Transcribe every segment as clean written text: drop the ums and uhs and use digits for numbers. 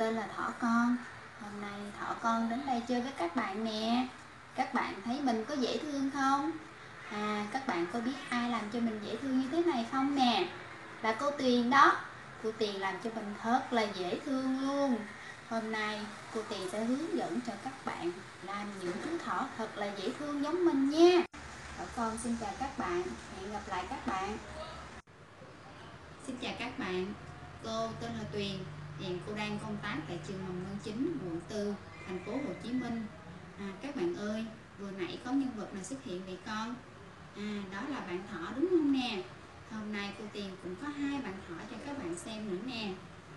tên là Thỏ Con. Hôm nay Thỏ Con đến đây chơi với các bạn nè. Các bạn thấy mình có dễ thương không? Các bạn có biết ai làm cho mình dễ thương như thế này không nè? Là cô Tuyền đó. Cô Tuyền làm cho mình thật là dễ thương luôn. Hôm nay cô Tuyền sẽ hướng dẫn cho các bạn làm những chú thỏ thật là dễ thương giống mình nha. Thỏ Con xin chào các bạn. Hẹn gặp lại các bạn. Xin chào các bạn. Cô tên là Tuyền. Hiện cô đang công tác tại trường Mầm non 9, quận 4, thành phố Hồ Chí Minh. Các bạn ơi, vừa nãy có nhân vật nào xuất hiện vậy con? Đó là bạn thỏ đúng không nè? Hôm nay cô Tuyền cũng có 2 bạn thỏ cho các bạn xem nữa nè.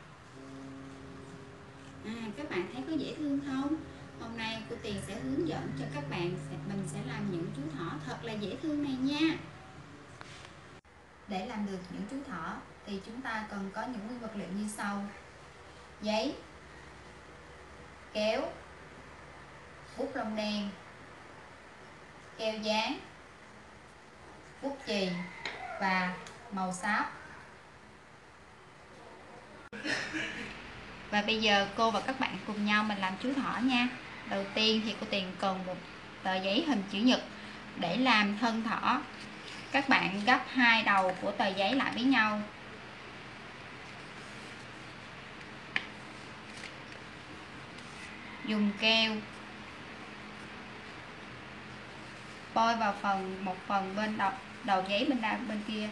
Các bạn thấy có dễ thương không? Hôm nay cô Tuyền sẽ hướng dẫn cho các bạn mình sẽ làm những chú thỏ thật là dễ thương này nha. Để làm được những chú thỏ thì chúng ta cần có những nguyên vật liệu như sau: giấy, kéo, bút lông đen, keo dán, bút chì và màu sáp. Và bây giờ cô và các bạn cùng nhau mình làm chú thỏ nha. Đầu tiên thì cô Tuyền cần một tờ giấy hình chữ nhật để làm thân thỏ. Các bạn gấp 2 đầu của tờ giấy lại với nhau. Dùng keo bôi vào một phần bên đầu giấy bên kia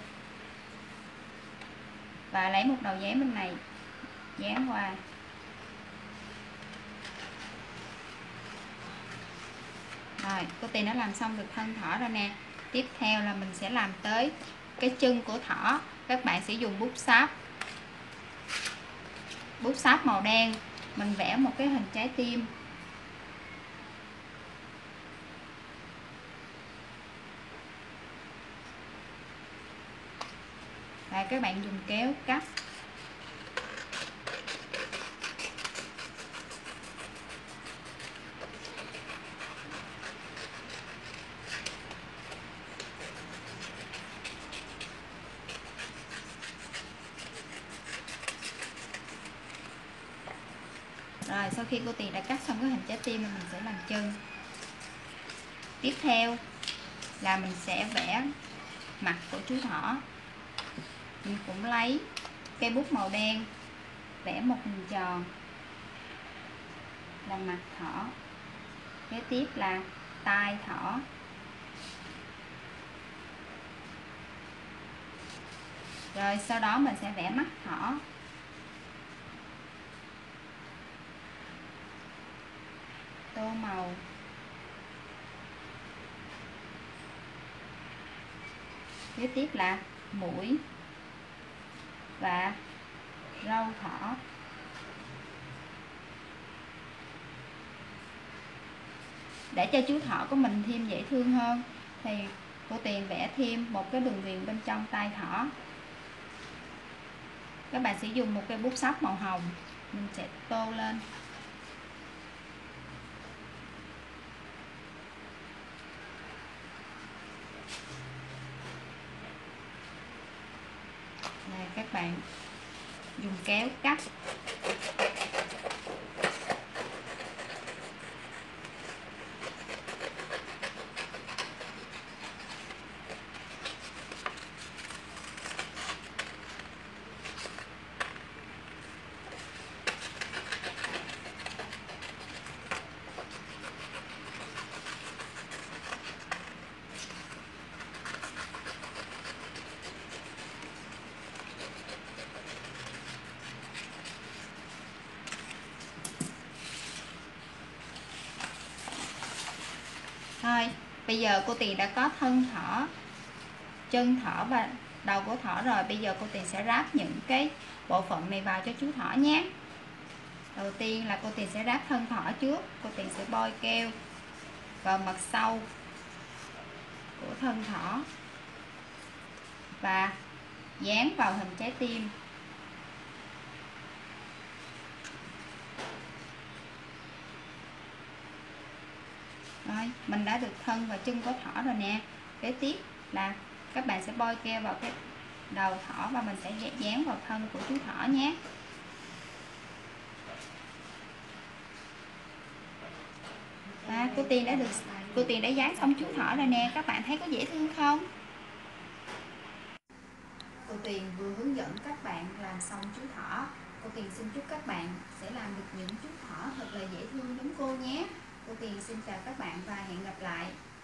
và lấy một đầu giấy bên này dán qua. Rồi, cô Tuyền đã làm xong được thân thỏ rồi nè. Tiếp theo là mình sẽ làm tới cái chân của thỏ. Các bạn sẽ dùng bút sáp màu đen, mình vẽ một cái hình trái tim. Và các bạn dùng kéo cắt. Rồi sau khi cô Tuyền đã cắt xong cái hình trái tim thì mình sẽ làm chân. Tiếp theo là mình sẽ vẽ mặt của chú thỏ. Mình cũng lấy cây bút màu đen vẽ một hình tròn là mặt thỏ. Kế tiếp là tai thỏ. Rồi sau đó mình sẽ vẽ mắt thỏ. Tô màu. Kế tiếp là mũi và râu thỏ. Để cho chú thỏ của mình thêm dễ thương hơn thì cô Tuyền vẽ thêm một cái đường viền bên trong tai thỏ. Các bạn sẽ dùng một cây bút sáp màu hồng, mình sẽ tô lên. Đây, các bạn dùng kéo cắt. Thôi, bây giờ cô Tuyền đã có thân thỏ, chân thỏ và đầu của thỏ rồi. Bây giờ cô Tuyền sẽ ráp những cái bộ phận này vào cho chú thỏ nhé. Đầu tiên là cô Tuyền sẽ ráp thân thỏ trước. Cô Tuyền sẽ bôi keo vào mặt sau của thân thỏ và dán vào hình trái tim. Rồi, mình đã được thân và chân của thỏ rồi nè. Kế tiếp là các bạn sẽ bôi keo vào cái đầu thỏ và mình sẽ dán vào thân của chú thỏ nhé. cô Tiền đã dán xong chú thỏ rồi nè, các bạn thấy có dễ thương không? Cô Tiền vừa hướng dẫn các bạn làm xong chú thỏ. Cô Tiền xin chúc các bạn sẽ làm được những chú thỏ thật là dễ thương giống cô nhé. Cô Tiền xin chào các bạn và hẹn gặp lại.